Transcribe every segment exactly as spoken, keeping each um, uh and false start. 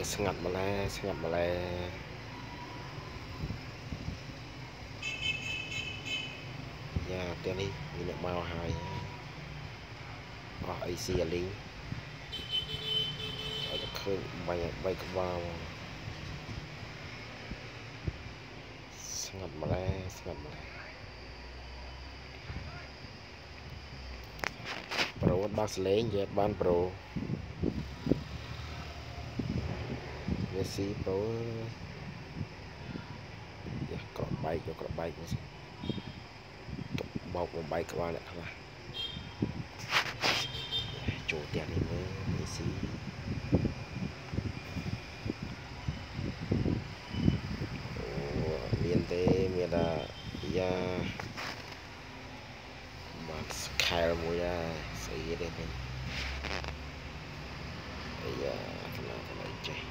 ngặt mà le ngặt mà le nhà tiền đi nhìn được màu hài ở a xê lính ở được khơi bay bay cái bao ngặt mà le ngặt mà le pro bác lấy về ban pro Messi pro ya cọ bay cho cọ bay bọc một bay các bạn ạ chủ tiền đi mới Messi miền tây miền đã ya bạn khai mua ya xây đây bên ya cái nào cái này chơi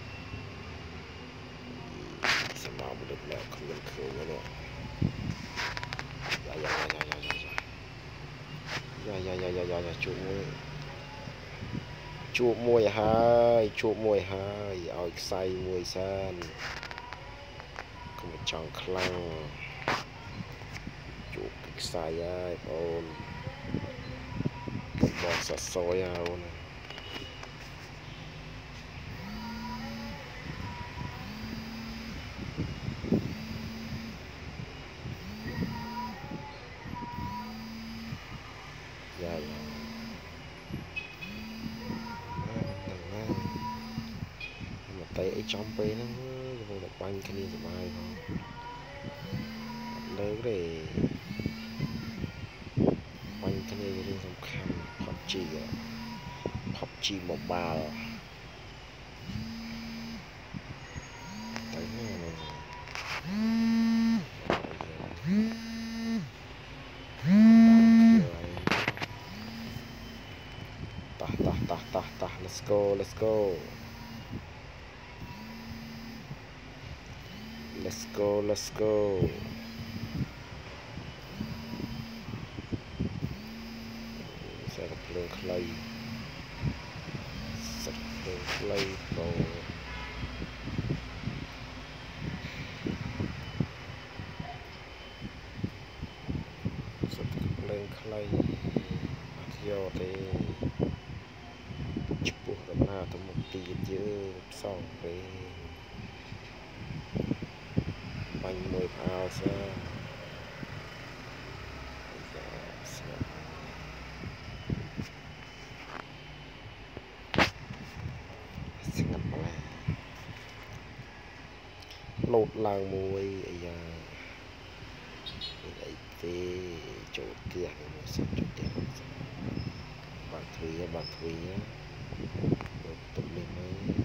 xem nào được là không được khử nữa dạ dạ dạ dạ dạ dạ dạ dạ dạ dạ chủ mua chủ mua hai chủ mua hai ao say mua san không một chọn khăn chủ say ai ôn bò sạt sôi ôn dạ dạ mà tay ấy trong pe nó vô được banh cái gì mai không đấy để banh cái này lên trong khăn pê u bê giê à pê u bê giê Mobile đấy này ta ta ta ta ta let's go let's go let's go let's go sẽ gặp lượng clay sẽ gặp lượng clay vào sẽ gặp lượng clay theo thế chụp buộc ra từ một tiền chứ sau cái bánh môi phao sẽ lột làng mùi giờ đấy thì chỗ tiền sẽ chỗ tiền bạn thủy bạn thủy tục lên mới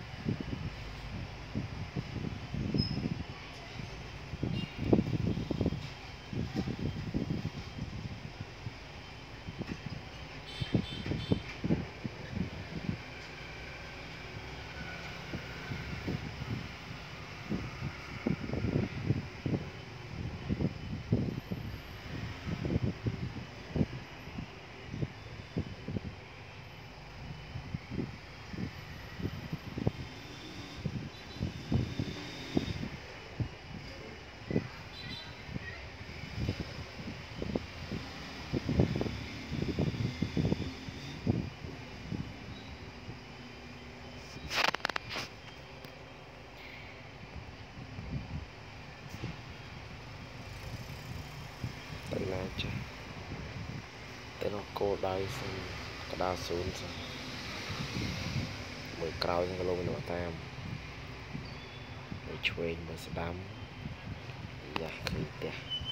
tên nó cô đai cái đa xuống mười cao trong cái lô nó tam mười chuyên mười sẽ đám dạ khởi tè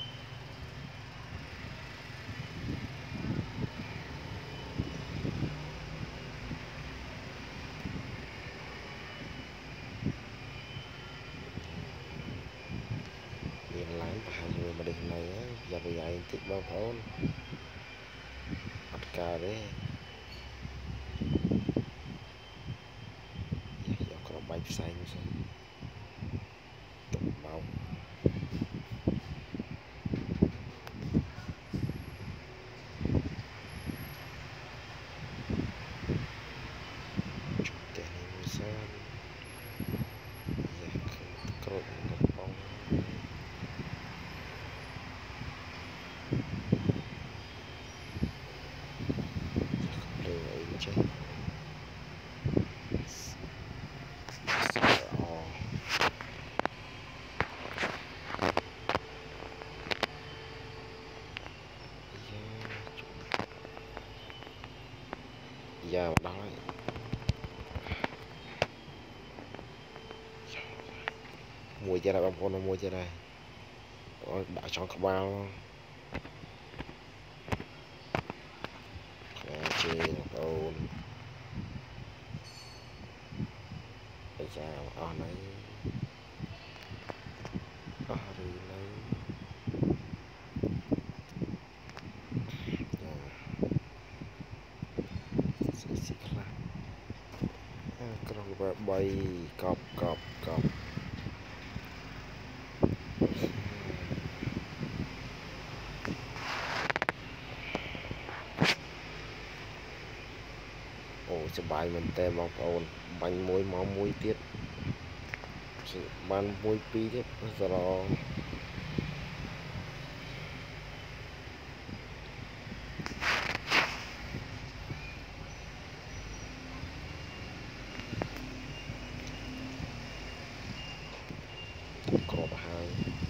nhìn lái và hai người mà được này á giờ bây giờ anh thích bao phone cả đấy giờ có bánh xanh xong tụng máu chụp tiền mua xe mùi chơi này bông con mùi chơi này đã chọn các bao chơi con bây giờ ở này ở đây này xí xí khá cái bay cọp cọp cọp ồ sờ bài mình tem bông ồn bánh muối máu muối tiết ban muối pi tiết rồi cọp hai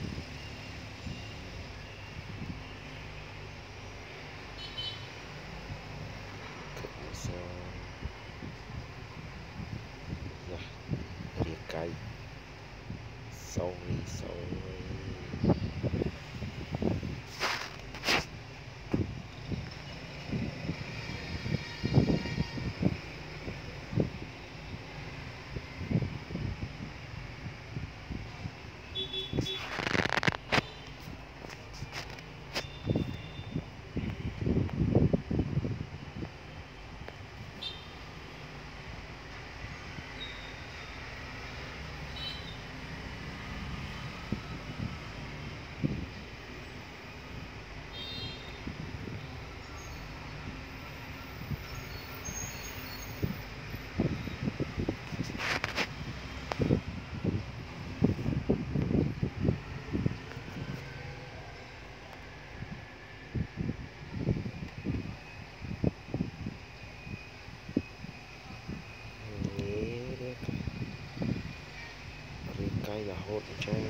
cây sâu sâu cây là hốt trong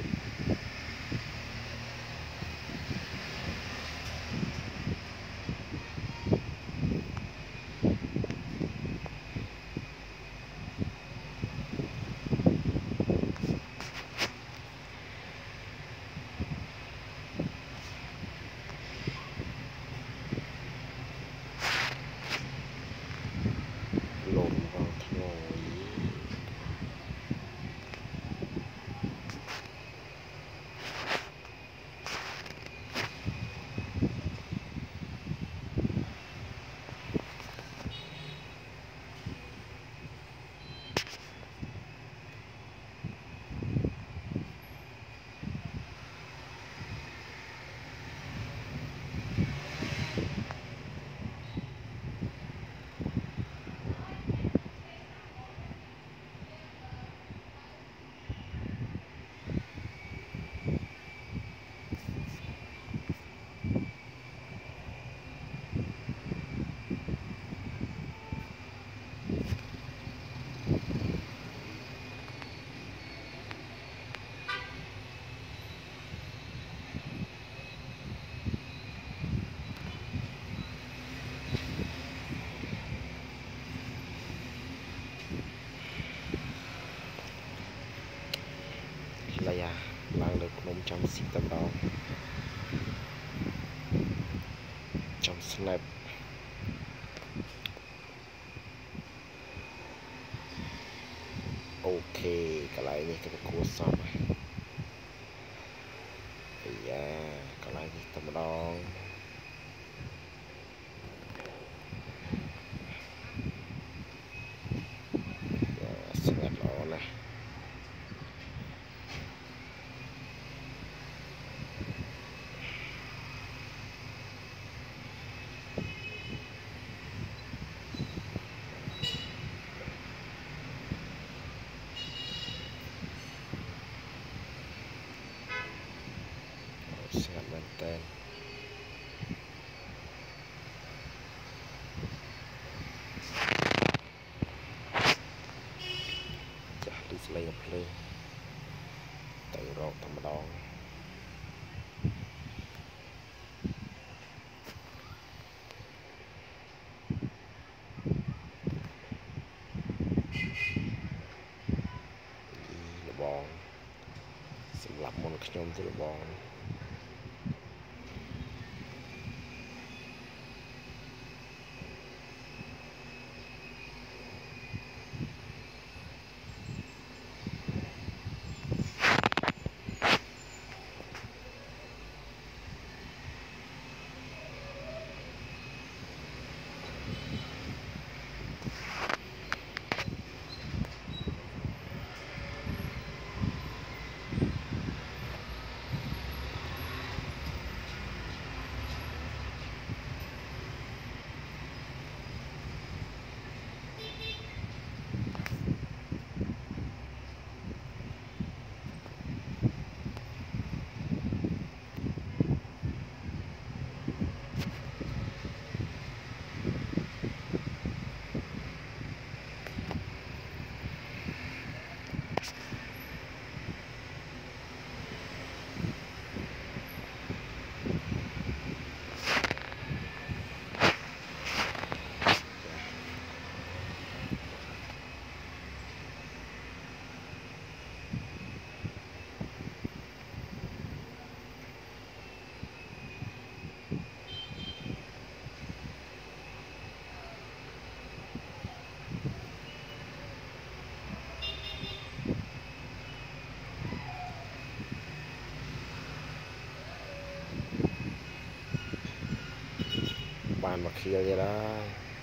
lộn vào thổi là à mang được nôm trong xịt tầm đó trong snap ok cái lại này cái cua xong rồi thì à cái lại thì tầm đó snap đó này snap lên tên chả đi lấy gặp lên tự rộn tầm đó bòn ខ្ញុំទៅបង បានមកខៀវទៀតហើយ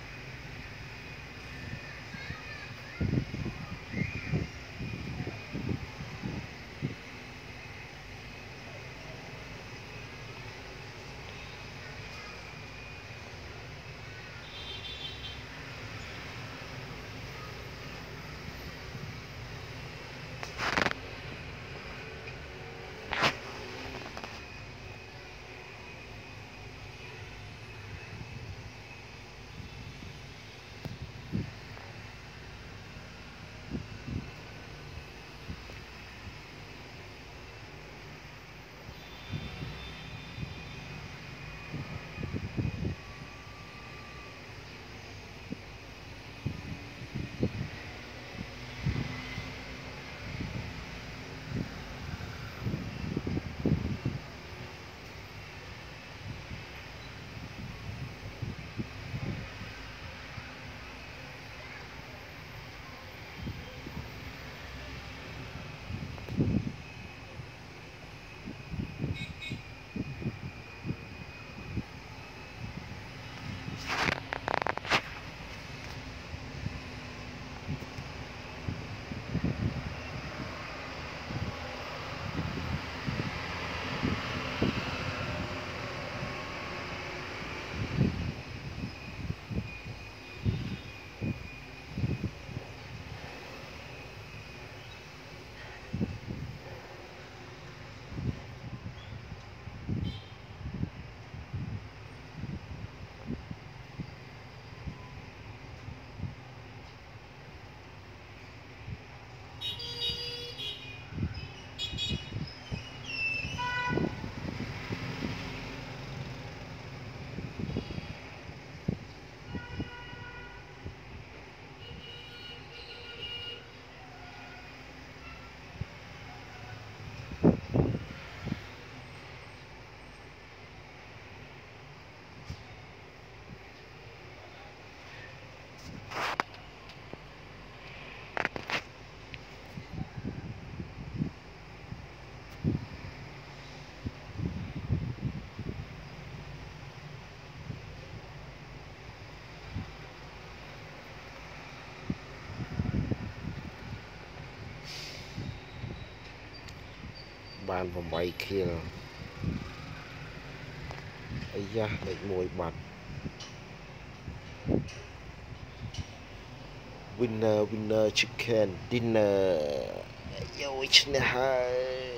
បាន eight ខៀលអាយ៉ាលេខoneបាត់ winner winner chicken dinner យកឈ្នះហើយ